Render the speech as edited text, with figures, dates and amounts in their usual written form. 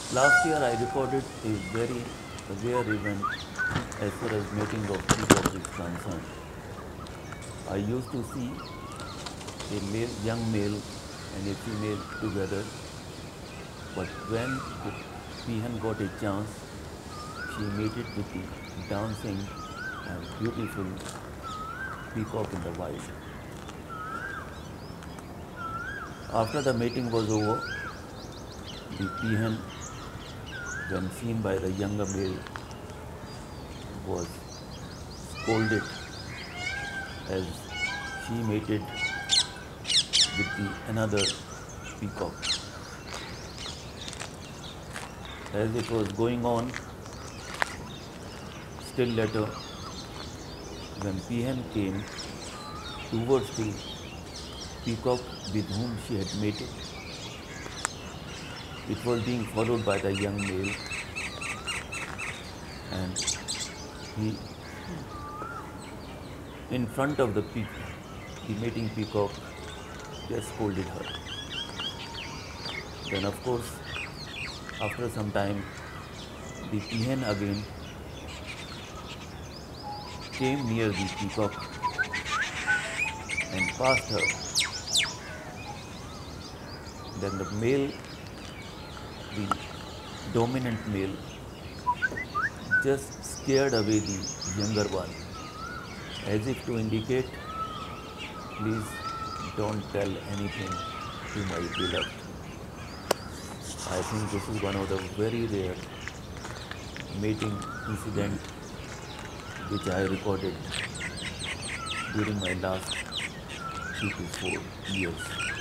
Last year I recorded a very rare event as far as mating of peacock is concerned. I used to see a young male and a female together, but when the peahen got a chance, she mated with the dancing and beautiful peacock in the wild. After the mating was over, the peahen, when seen by the younger male, was scolded as she mated with the another peacock. As it was going on, still later, when peahen came towards the peacock with whom she had mated, it was being followed by the young male, and he, in front of the mating peacock, just scolded her. Then, of course, after some time, the peahen again came near the peacock and passed her. Then the male, the dominant male, just scared away the younger one, as if to indicate, please don't tell anything to my beloved. I think this is one of the very rare mating incident which I recorded during my last 3 to 4 years.